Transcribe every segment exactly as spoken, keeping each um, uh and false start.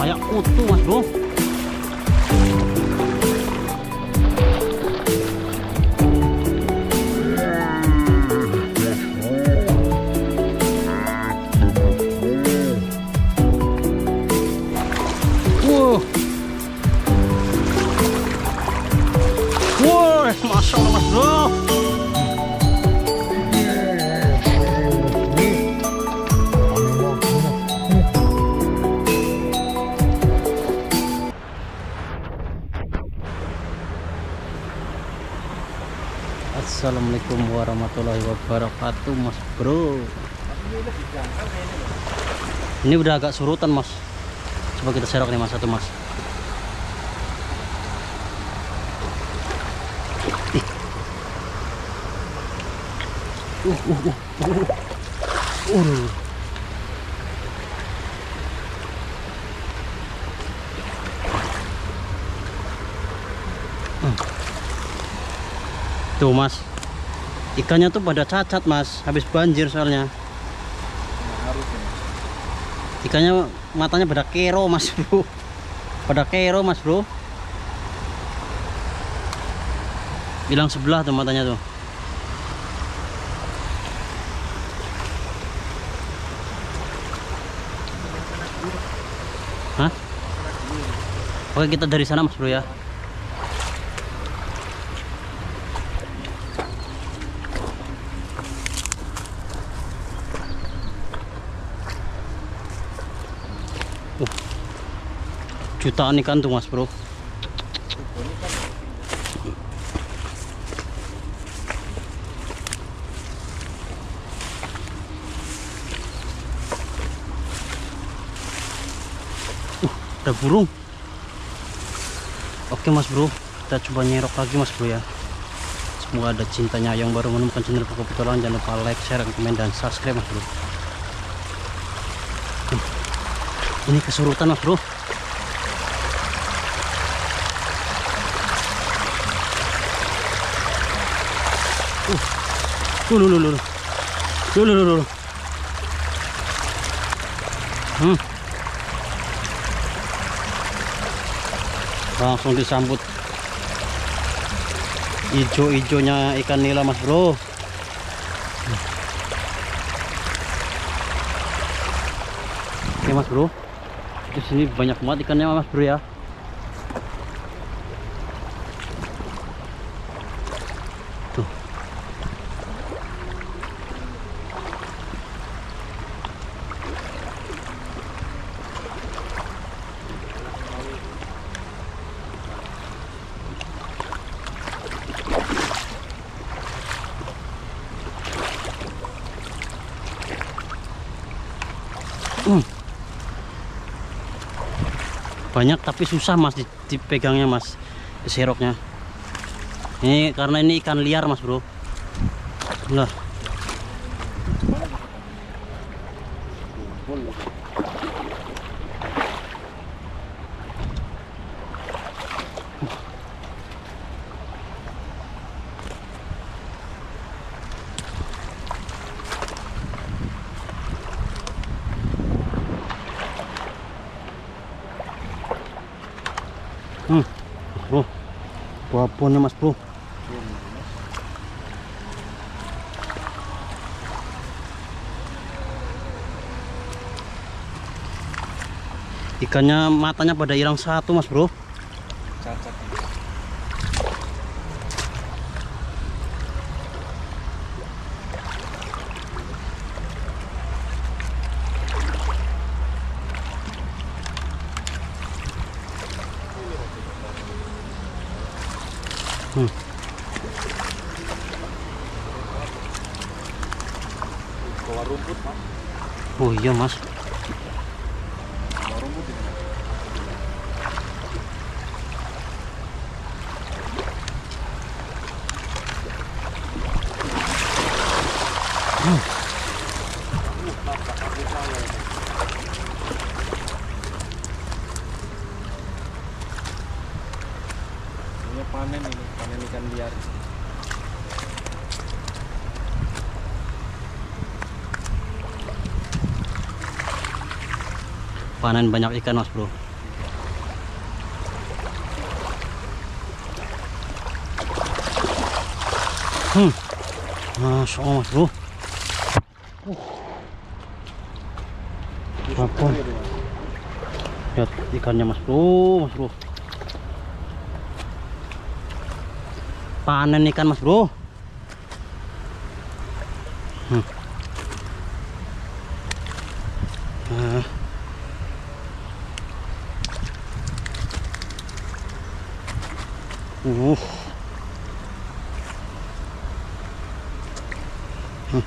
kayak utuh mas bro. Wow, wow, masya Allah mas bro. Assalamualaikum warahmatullahi wabarakatuh mas bro. Ini udah agak surutan mas. Coba kita serok nih mas, satu mas. Uh, uh, uh, uh, uh. Hmm. Tuh mas, ikannya tuh pada cacat mas, habis banjir soalnya. Ikannya matanya pada kero mas bro, pada kero mas bro. Hilang sebelah tuh matanya tuh. Hah? Oke kita dari sana mas bro ya. Uh, jutaan ikan tuh mas bro. Uh, ada burung. Oke mas bro, kita coba nyerok lagi mas bro ya. Semoga ada cintanya yang baru menemukan channel Pokok Petualangan. Jangan lupa like, share, komen, dan subscribe mas bro. Uh, ini kesurutan mas bro. Uh, lulu lulu lulu lulu lulu. Hmm. Langsung disambut ijo-ijonya ikan nila mas bro. Oke mas bro, di sini banyak banget ikannya mas bro ya. Tuh. Hmm. Banyak tapi susah mas dipegangnya mas, diseroknya. Ini karena ini ikan liar mas bro. Nah. Hmm, bro, babonnya mas bro. Ikannya matanya pada hilang satu mas bro. Cacat. Hmm. Bawa rumput mas. Oh iya mas. Bawa rumput ini. Hmm. Ini panen ini, panen ikan liar. Panen banyak ikan mas bro. Hmm. Masya Allah mas bro. Uh. Apa? Lihat ikannya mas bro, mas bro. Panen ikan mas bro. Hmm. Nah. Uh. Hmm.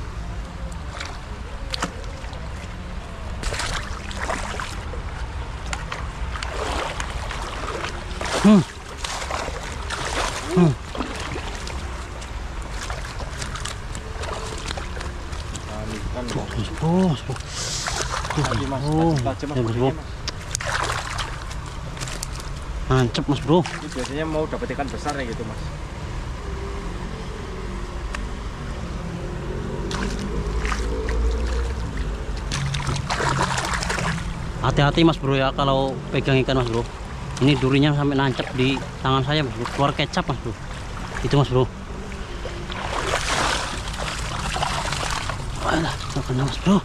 Hmm. Hmm. Ikan Tuh, mas bro, mas bro. Tuh, tadi mas, oh, tajam-tajam ya, mas mas bro. bodinya, mas. Mantep mas bro. Ini biasanya mau dapat ikan besar ya gitu mas. Hati-hati mas bro ya kalau pegang ikan mas bro. Ini durinya sampai nancep di tangan saya mas bro. Keluar kecap mas bro. Itu mas bro. Alah, nggak kena mas bro.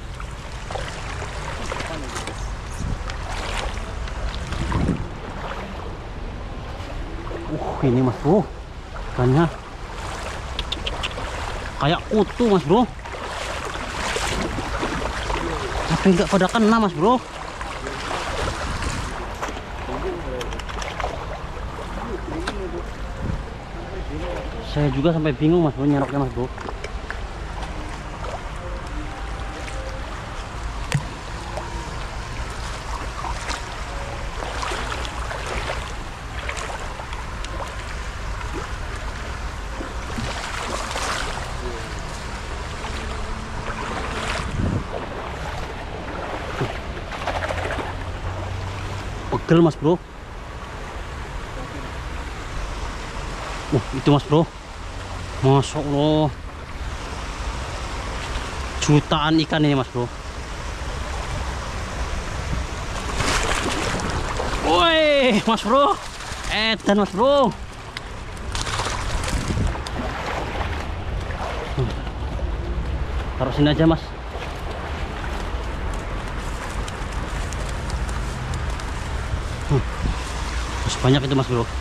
Uh, ini mas bro. Ikannya kayak kutu mas bro. Tapi nggak pada kena mas bro. Saya juga sampai bingung mas bro nyeroknya mas bro. Pegel mas bro. Uh, itu mas bro. Masya Allah. Jutaan ikan ini mas bro. Woi mas bro. Edan mas bro. Hmm. Taruh sini aja mas. Hmm. Terus banyak itu mas bro.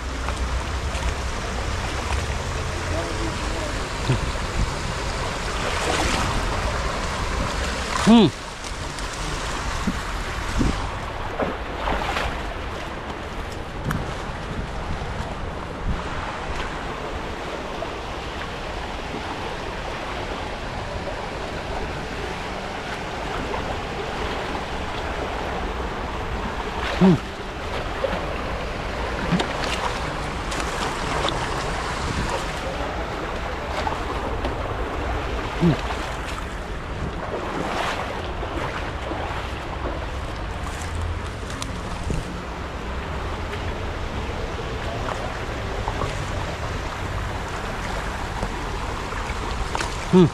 Hmm. Hmm. Hmm. Hmm.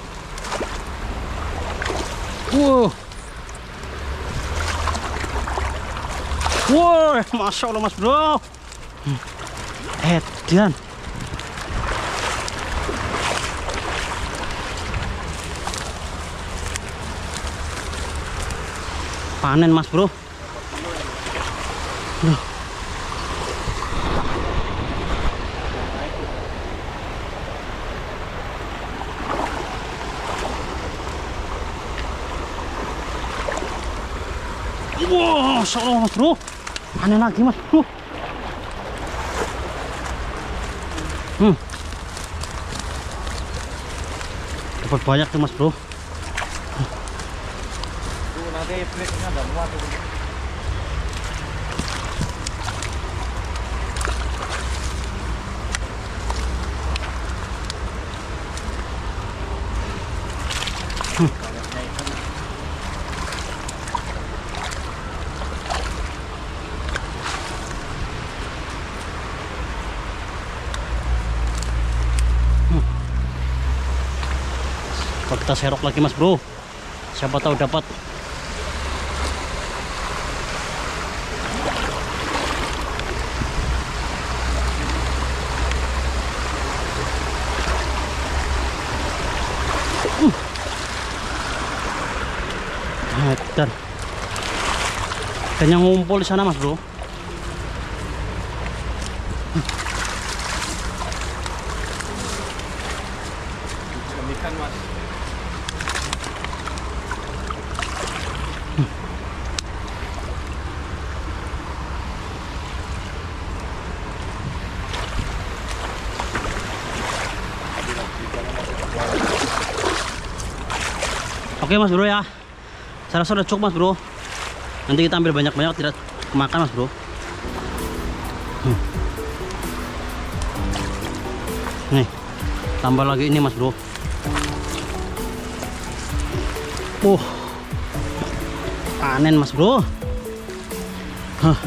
Wow. Wow, masya Allah mas bro. Hmm. Edan. Panen mas bro. Duh. Wow, masya Allah mas bro. Panen lagi mas bro. Hmm. Dapat banyak tuh mas bro. Tuh nanti breaknya nggak muat tuh. Hmm. Kalau kita serok lagi mas bro, siapa tahu dapat. Ikannya ngumpul di sana mas bro. Ikan mas. Oke mas bro ya, saya rasa udah cukup mas bro. Nanti kita ambil banyak-banyak tidak kemakan mas bro. Hmm. Nih, tambah lagi ini mas bro. Uh, panen mas bro. Huh.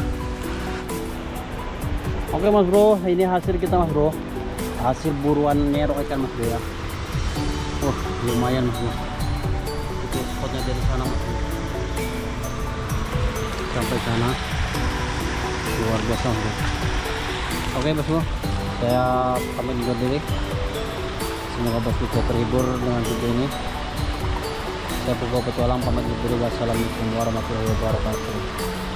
Oke mas bro, ini hasil kita mas bro. Hasil buruan nyerok ikan mas bro ya. Oh lumayan mas bro. Itu spotnya dari sana mas bro. Sampai sana luar biasa mas bro. Oke mas bro, saya pamit undur diri. Semoga bos bisa terhibur dengan video ini. Saya Pugo Petualang pamit undur diri. Wassalamualaikum warahmatullahi wabarakatuh.